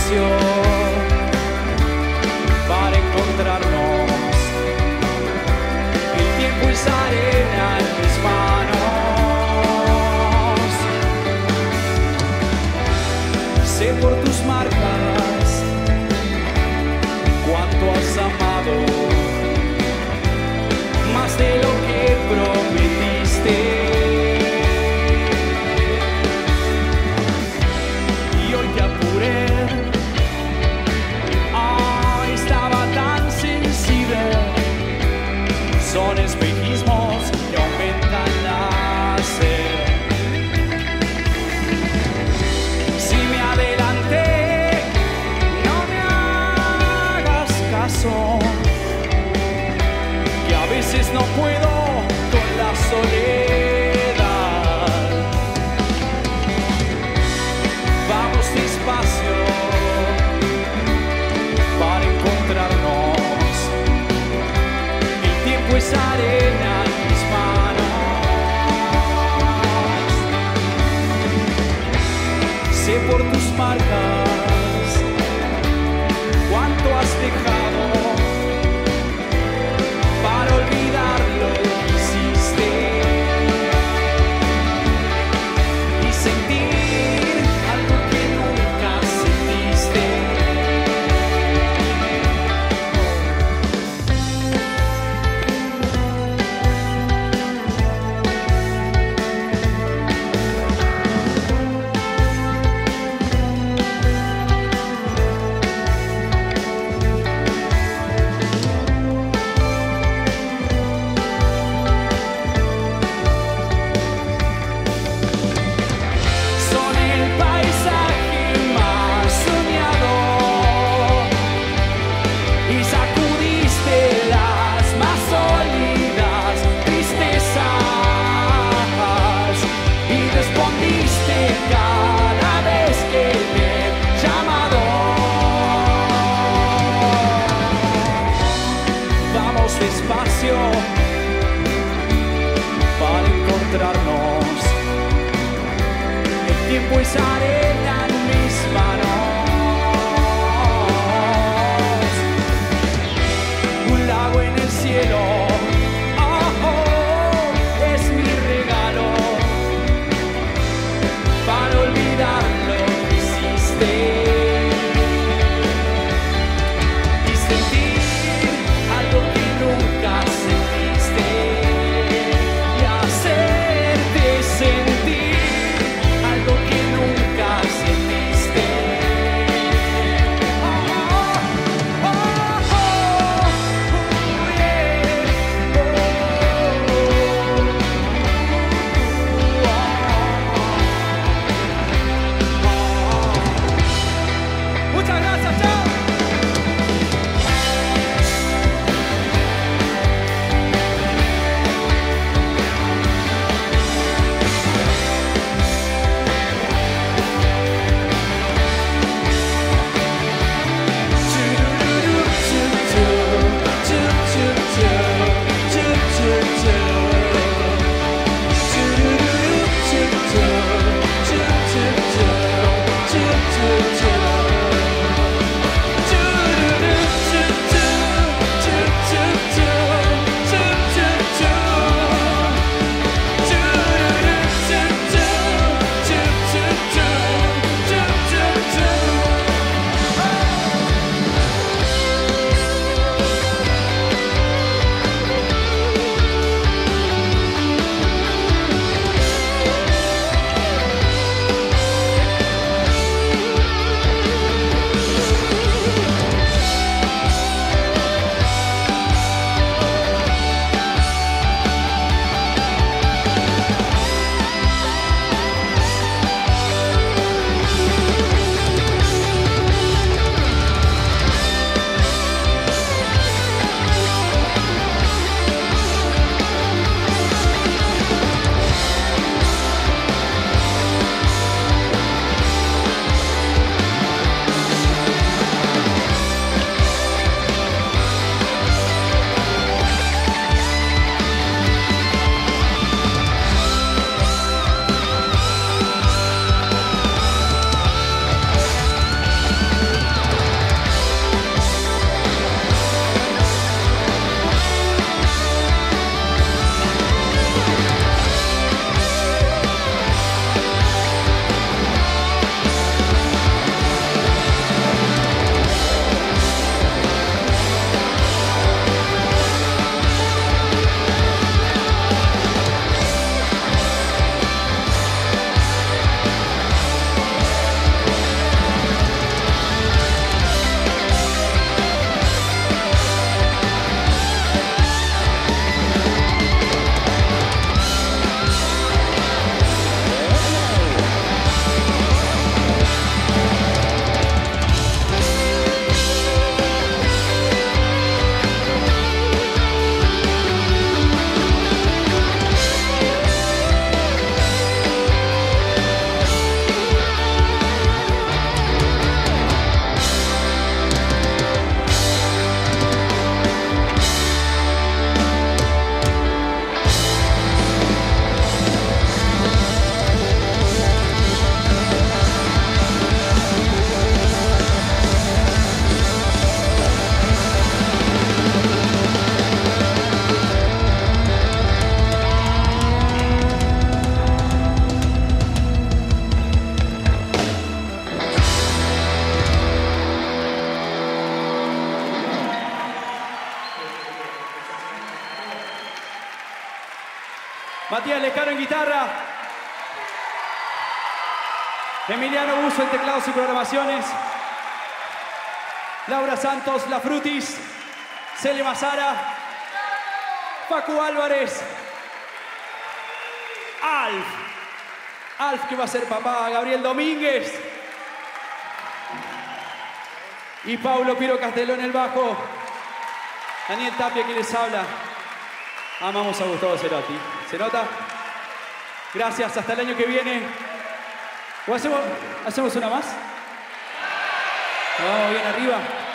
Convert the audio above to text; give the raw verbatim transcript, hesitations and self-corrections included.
despacio para encontrarnos. El tiempo es arena en mis manos. Sé por tus marcas cuánto has amado, más de lo que prometiste. Y hoy te apuré, ah, estaba tan sensible. Son espejismos que aumentan la sed. Si me adelanté, no me hagas caso, que a veces no puedo con la soledad. Vamos despacio para encontrarnos. El tiempo es arena en mis manos. Sé por tus marcas cuánto has dejado para olvidar lo que hiciste y sentir algo que nunca sentiste. Son el paisaje más soñado y sacudiste las más sólidas tristezas y respondiste cada vez que te he llamado. Vamos despacio para encontrarnos. El tiempo es arena en mis manos. Un lago en el cielo, oh, oh, es mi regalo para olvidar lo que hiciste y sentir algo que nunca sentiste y hacerte sentir algo que nunca sentiste. Matías Lescano en guitarra. Emiliano Buzo en teclados y programaciones. Laura Santos, La Frutis. Cele Mazara. Facu Álvarez. Alf. Alf que va a ser papá. Gabriel Domínguez. Y Paulo Piero Casteló en el bajo. Daniel Tapia que les habla. Amamos a Gustavo Cerati. ¿Se nota? Gracias, hasta el año que viene. ¿O hacemos, hacemos una más? Vamos bien arriba.